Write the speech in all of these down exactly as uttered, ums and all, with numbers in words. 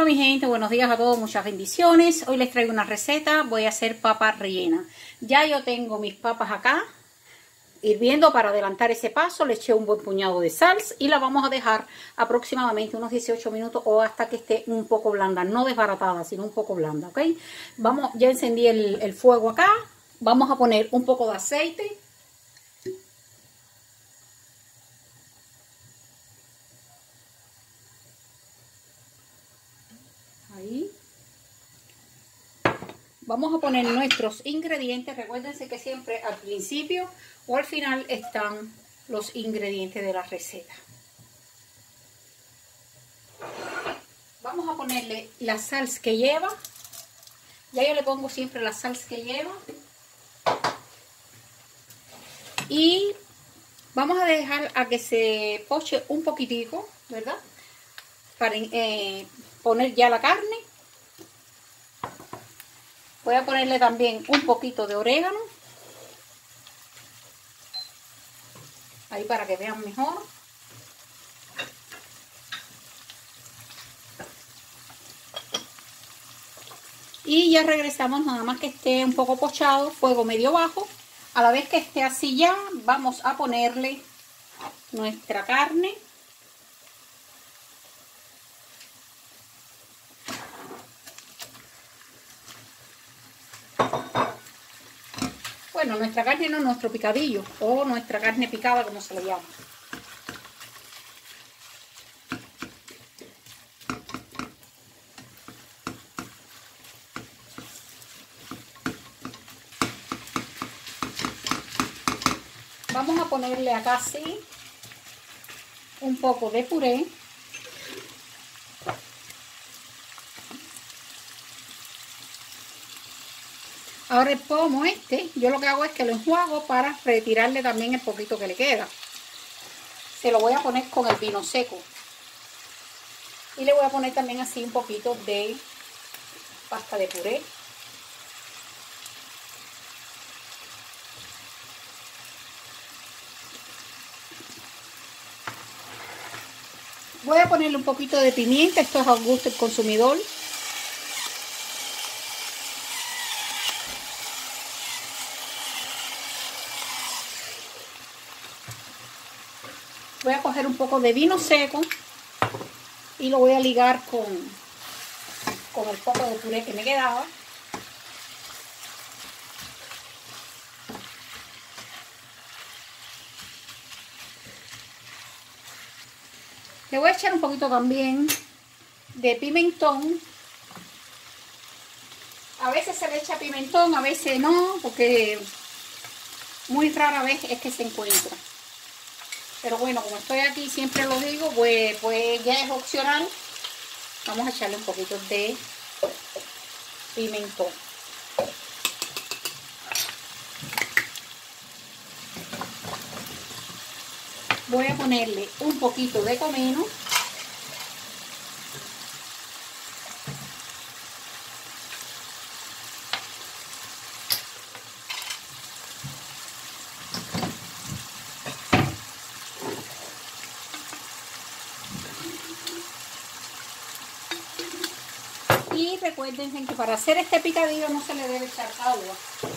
mi gente, buenos días a todos, muchas bendiciones. Hoy les traigo una receta, voy a hacer papas rellenas. Ya yo tengo mis papas acá hirviendo. Para adelantar ese paso le eché un buen puñado de sal y la vamos a dejar aproximadamente unos dieciocho minutos o hasta que esté un poco blanda, no desbaratada, sino un poco blanda, ¿ok? Vamos, ya encendí el, el fuego acá, vamos a poner un poco de aceite. Ahí. Vamos a poner nuestros ingredientes. Recuérdense que siempre al principio o al final están los ingredientes de la receta. Vamos a ponerle la sal que lleva. Ya yo le pongo siempre la sal que lleva. Y vamos a dejar a que se poche un poquitico, ¿verdad? Para eh, poner ya la carne. Voy a ponerle también un poquito de orégano. Ahí para que vean mejor. Y ya regresamos, nada más que esté un poco pochado, fuego medio bajo. A la vez que esté así ya, vamos a ponerle nuestra carne. Bueno, nuestra carne no, nuestro picadillo o nuestra carne picada, como se le llama. Vamos a ponerle acá sí un poco de puré. Ahora el pomo este, yo lo que hago es que lo enjuago para retirarle también el poquito que le queda. Se lo voy a poner con el vino seco. Y le voy a poner también así un poquito de pasta de puré. Voy a ponerle un poquito de pimienta, esto es al gusto del consumidor. Voy a coger un poco de vino seco y lo voy a ligar con, con el poco de puré que me quedaba. Le voy a echar un poquito también de pimentón. A veces se le echa pimentón, a veces no, porque muy rara vez es que se encuentra. Pero bueno, como estoy aquí, siempre lo digo, pues, pues ya es opcional. Vamos a echarle un poquito de pimentón. Voy a ponerle un poquito de comino. Y recuerden que para hacer este picadillo no se le debe echar agua.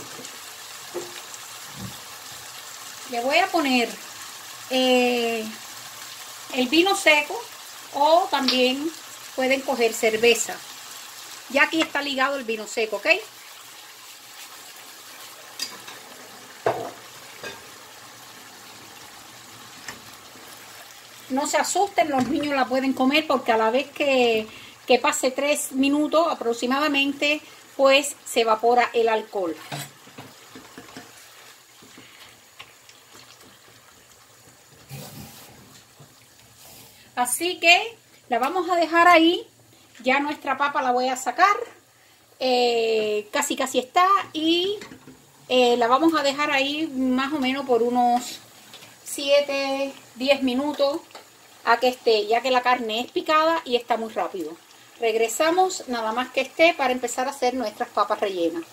Le voy a poner eh, el vino seco o también pueden coger cerveza. Ya aquí está ligado el vino seco, ¿ok? No se asusten, los niños la pueden comer porque a la vez que, que pase tres minutos aproximadamente, pues se evapora el alcohol. Así que la vamos a dejar ahí. Ya nuestra papa la voy a sacar. Eh, casi casi está. Y eh, la vamos a dejar ahí más o menos por unos siete, diez minutos a que esté, ya que la carne es picada y está muy rápido. Regresamos nada más que esté para empezar a hacer nuestras papas rellenas.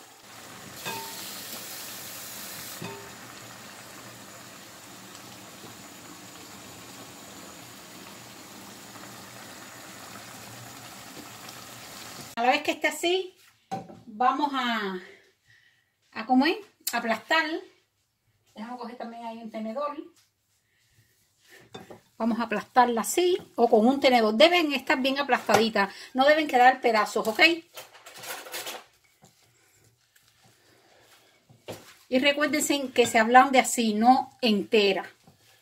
A la vez que esté así, vamos a, a comer, a aplastar. Déjame coger también ahí un tenedor. Vamos a aplastarla así o con un tenedor. Deben estar bien aplastaditas, no deben quedar pedazos, ¿ok? Y recuérdense que se ablande así, no entera.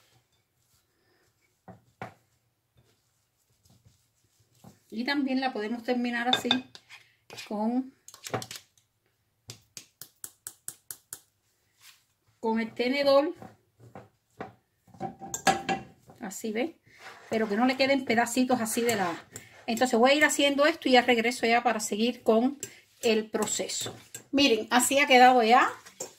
Y también la podemos terminar así con, con el tenedor. Así, ¿ves? Pero que no le queden pedacitos así de la... Entonces voy a ir haciendo esto y ya regreso ya para seguir con el proceso. Miren, así ha quedado ya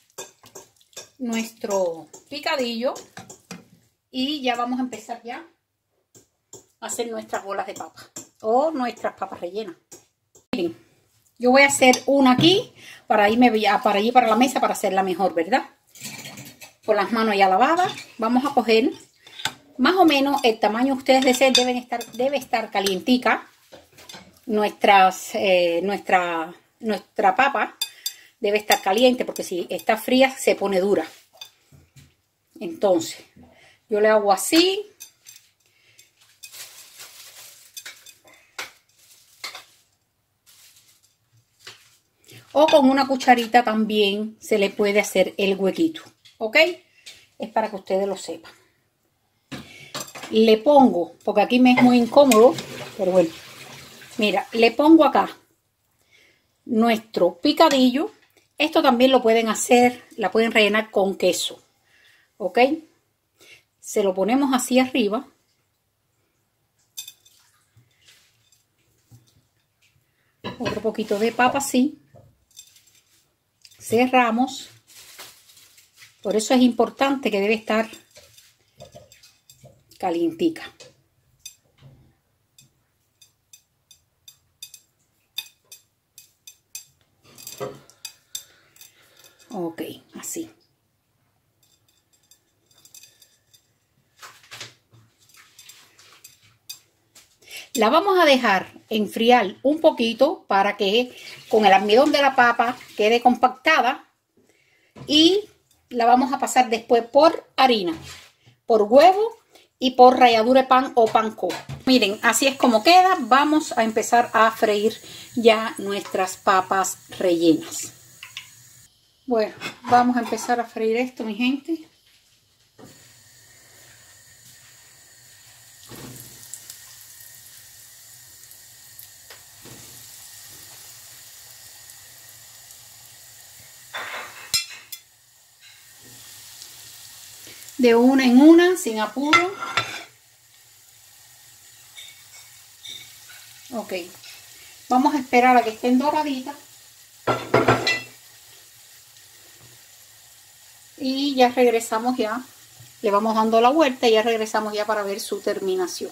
nuestro picadillo. Y ya vamos a empezar ya a hacer nuestras bolas de papa o nuestras papas rellenas. Miren, yo voy a hacer una aquí para irme para allí para la mesa para hacerla mejor, ¿verdad? Con las manos ya lavadas, vamos a coger más o menos el tamaño que ustedes deseen. Deben estar, debe estar calientica nuestras, eh, nuestra, nuestra papa debe estar caliente, porque si está fría se pone dura. Entonces yo le hago así. O con una cucharita también se le puede hacer el huequito, ¿ok? Es para que ustedes lo sepan. Le pongo, porque aquí me es muy incómodo, pero bueno, mira, le pongo acá nuestro picadillo. Esto también lo pueden hacer, la pueden rellenar con queso, ¿ok? Se lo ponemos así arriba. Otro poquito de papa así. Cerramos. Por eso es importante que debe estar calientica. Ok, así. La vamos a dejar enfriar un poquito para que con el almidón de la papa quede compactada. Y la vamos a pasar después por harina, por huevo y por ralladura de pan o panko. Miren, así es como queda. Vamos a empezar a freír ya nuestras papas rellenas. Bueno, vamos a empezar a freír esto, mi gente. De una en una, sin apuro. Ok. Vamos a esperar a que estén doraditas. Y ya regresamos ya. Le vamos dando la vuelta y ya regresamos ya para ver su terminación.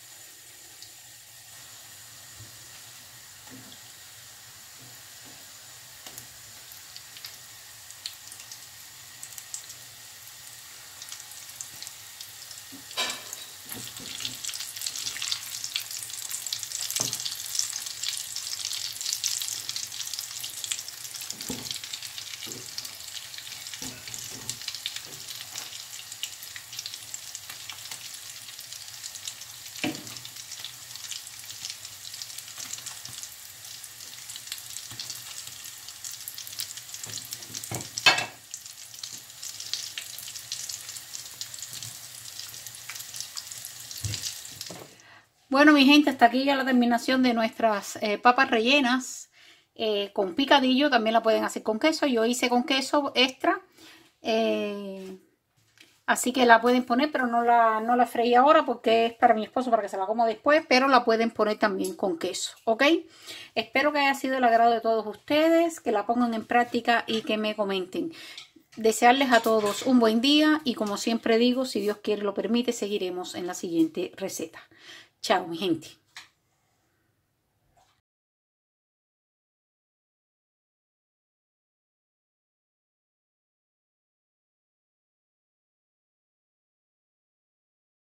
Bueno, mi gente, hasta aquí ya la terminación de nuestras eh, papas rellenas eh, con picadillo. También la pueden hacer con queso. Yo hice con queso extra. Eh, así que la pueden poner, pero no la, no la freí ahora porque es para mi esposo, para que se la coma después. Pero la pueden poner también con queso, ¿ok? Espero que haya sido el agrado de todos ustedes, que la pongan en práctica y que me comenten. Desearles a todos un buen día y, como siempre digo, si Dios quiere lo permite, seguiremos en la siguiente receta. Chao, mi gente.